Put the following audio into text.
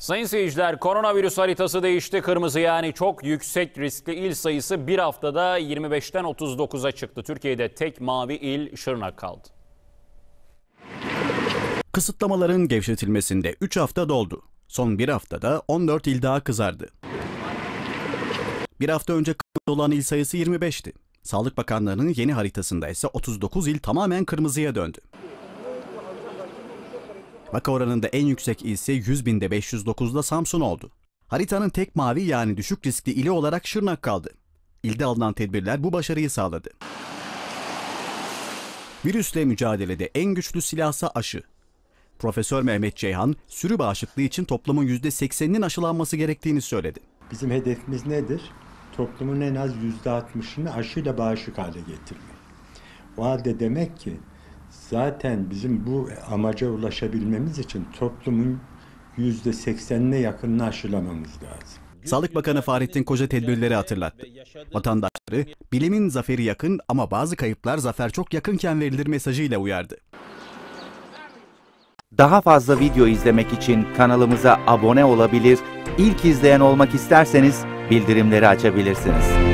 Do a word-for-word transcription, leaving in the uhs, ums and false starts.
Sayın seyirciler, koronavirüs haritası değişti. Kırmızı, yani çok yüksek riskli il sayısı bir haftada yirmi beşten otuz dokuza çıktı. Türkiye'de tek mavi il Şırnak kaldı. Kısıtlamaların gevşetilmesinde üç hafta doldu. Son bir haftada on dört il daha kızardı. Bir hafta önce kırmızı olan il sayısı yirmi beşti. Sağlık Bakanlığı'nın yeni haritasında ise otuz dokuz il tamamen kırmızıya döndü. Vaka oranında en yüksek il ise yüz binde beş yüz dokuzda Samsun oldu. Haritanın tek mavi, yani düşük riskli ili olarak Şırnak kaldı. İlde alınan tedbirler bu başarıyı sağladı. Virüsle mücadelede en güçlü silahsa aşı. Profesör Mehmet Ceyhan, sürü bağışıklığı için toplumun yüzde sekseninin aşılanması gerektiğini söyledi. Bizim hedefimiz nedir? Toplumun en az yüzde altmışını aşıyla bağışık hale getirmek. O halde demek ki zaten bizim bu amaca ulaşabilmemiz için toplumun yüzde seksenine yakınını aşılamamız lazım. Sağlık Bakanı Fahrettin Koca tedbirleri hatırlattı. Vatandaşları bilimin zaferi yakın ama bazı kayıplar zafer çok yakınken verilir mesajıyla uyardı. Daha fazla video izlemek için kanalımıza abone olabilir, ilk izleyen olmak isterseniz bildirimleri açabilirsiniz.